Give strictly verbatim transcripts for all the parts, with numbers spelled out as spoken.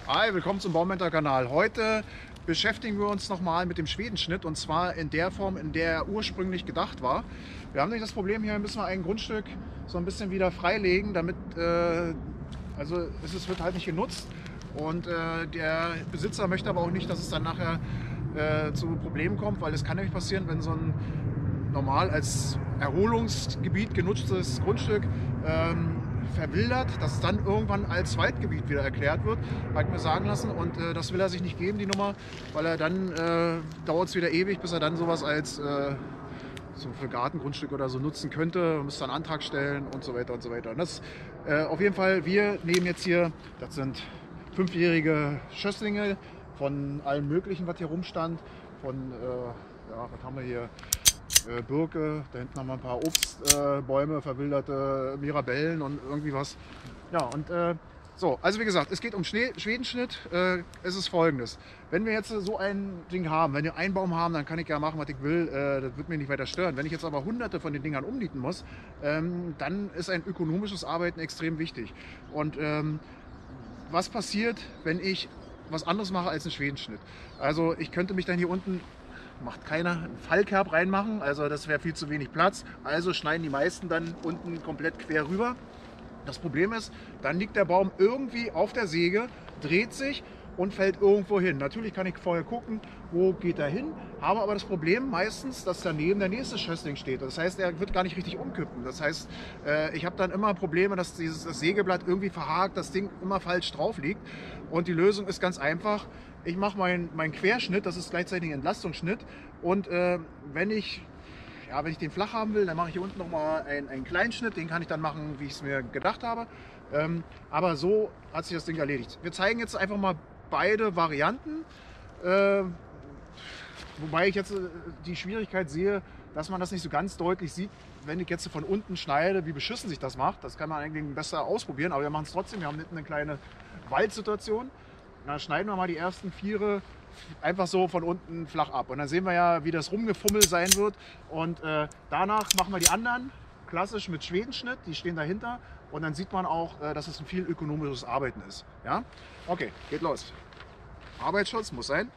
Hi, willkommen zum Baumänner-Kanal. Heute beschäftigen wir uns nochmal mit dem Schwedenschnitt und zwar in der Form, in der er ursprünglich gedacht war. Wir haben nämlich das Problem, hier müssen wir ein Grundstück so ein bisschen wieder freilegen, damit äh, also es ist, wird halt nicht genutzt und äh, der Besitzer möchte aber auch nicht, dass es dann nachher äh, zu Problemen kommt, weil es kann nämlich passieren, wenn so ein normal als Erholungsgebiet genutztes Grundstück ähm, verwildert, dass es dann irgendwann als Waldgebiet wieder erklärt wird, habe ich mir sagen lassen, und äh, das will er sich nicht geben, die Nummer, weil er dann äh, dauert es wieder ewig, bis er dann sowas als äh, so für Gartengrundstück oder so nutzen könnte, muss dann einen Antrag stellen und so weiter und so weiter. Und das äh, auf jeden Fall, wir nehmen jetzt hier, das sind fünfjährige Schösslinge von allem möglichen, was hier rumstand, von, äh, ja, was haben wir hier, Äh, Birke, da hinten haben wir ein paar Obstbäume, äh, verwilderte Mirabellen und irgendwie was. Ja, und äh, so, also wie gesagt, es geht um Schnee, Schwedenschnitt. Äh, es ist folgendes: Wenn wir jetzt so ein Ding haben, wenn wir einen Baum haben, dann kann ich ja machen, was ich will, äh, das wird mich nicht weiter stören. Wenn ich jetzt aber hunderte von den Dingern umnieten muss, ähm, dann ist ein ökonomisches Arbeiten extrem wichtig. Und ähm, was passiert, wenn ich was anderes mache als einen Schwedenschnitt? Also ich könnte mich dann hier unten, macht keiner, einen Fallkerb reinmachen, also das wäre viel zu wenig Platz, also schneiden die meisten dann unten komplett quer rüber. Das Problem ist, dann liegt der Baum irgendwie auf der Säge, dreht sich und fällt irgendwo hin. Natürlich kann ich vorher gucken, wo geht er hin, habe aber das Problem meistens, dass daneben der nächste Schössling steht. Das heißt, er wird gar nicht richtig umkippen. Das heißt, ich habe dann immer Probleme, dass dieses das Sägeblatt irgendwie verhakt, das Ding immer falsch drauf liegt. Und die Lösung ist ganz einfach: Ich mache meinen mein Querschnitt, das ist gleichzeitig ein Entlastungsschnitt. Und äh, wenn ich Ja, wenn ich den flach haben will, dann mache ich hier unten nochmal einen, einen kleinen Schnitt. Den kann ich dann machen, wie ich es mir gedacht habe. Ähm, aber so hat sich das Ding erledigt. Wir zeigen jetzt einfach mal beide Varianten. Äh, wobei ich jetzt äh, die Schwierigkeit sehe, dass man das nicht so ganz deutlich sieht, wenn ich jetzt von unten schneide, wie beschissen sich das macht. Das kann man eigentlich besser ausprobieren, aber wir machen es trotzdem. Wir haben hinten eine kleine Waldsituation. Dann schneiden wir mal die ersten Viere einfach so von unten flach ab. Und dann sehen wir ja, wie das Rumgefummel sein wird. Und äh, danach machen wir die anderen, klassisch mit Schwedenschnitt, die stehen dahinter. Und dann sieht man auch, äh, dass es ein viel ökonomisches Arbeiten ist. Ja? Okay, geht los. Arbeitsschutz muss sein.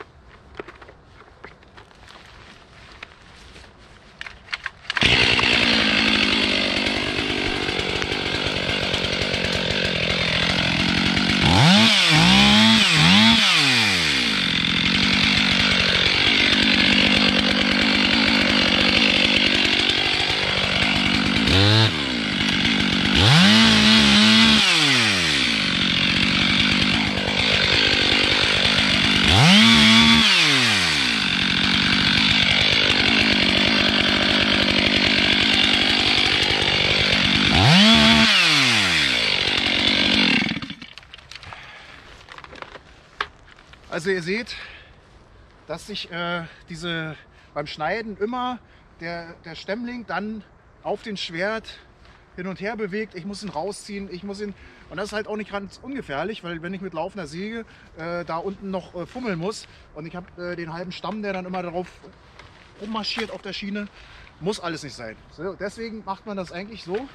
Also ihr seht, dass sich äh, diese, beim Schneiden immer der, der Stämmling dann auf den Schwert hin und her bewegt. Ich muss ihn rausziehen, ich muss ihn, und das ist halt auch nicht ganz ungefährlich, weil wenn ich mit laufender Säge äh, da unten noch äh, fummeln muss und ich habe äh, den halben Stamm, der dann immer darauf rummarschiert auf der Schiene, muss alles nicht sein. So, deswegen macht man das eigentlich so.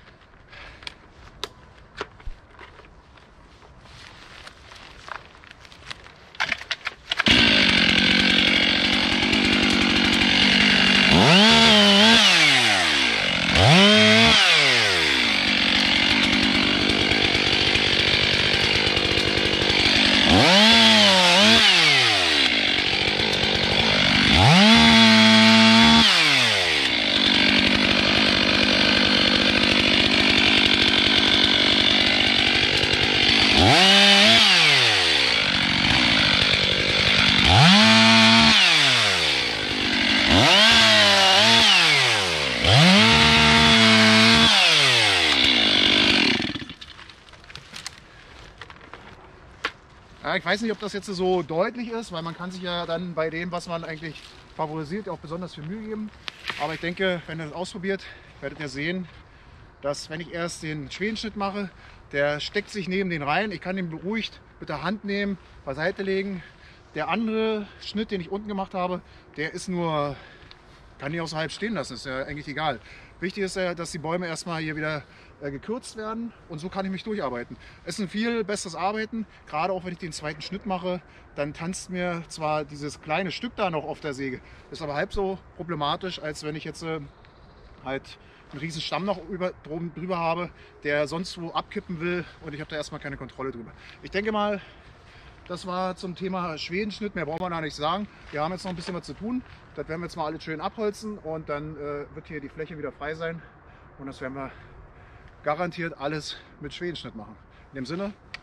Ja, ich weiß nicht, ob das jetzt so deutlich ist, weil man kann sich ja dann bei dem, was man eigentlich favorisiert, auch besonders viel Mühe geben. Aber ich denke, wenn ihr das ausprobiert, werdet ihr sehen, dass wenn ich erst den Schwedenschnitt mache, der steckt sich neben den rein. Ich kann den beruhigt mit der Hand nehmen, beiseite legen. Der andere Schnitt, den ich unten gemacht habe, der ist nur, kann ich auch so halb stehen lassen, ist ja eigentlich egal. Wichtig ist ja, dass die Bäume erstmal hier wieder äh, gekürzt werden und so kann ich mich durcharbeiten. Es ist ein viel besseres Arbeiten, gerade auch wenn ich den zweiten Schnitt mache, dann tanzt mir zwar dieses kleine Stück da noch auf der Säge, ist aber halb so problematisch, als wenn ich jetzt äh, halt einen riesen Stamm noch über, drum, drüber habe, der sonst wo abkippen will und ich habe da erstmal keine Kontrolle drüber. Ich denke mal, das war zum Thema Schwedenschnitt, mehr braucht man da nicht sagen. Wir haben jetzt noch ein bisschen was zu tun. Das werden wir jetzt mal alles schön abholzen und dann äh, wird hier die Fläche wieder frei sein. Und das werden wir garantiert alles mit Schwedenschnitt machen. In dem Sinne,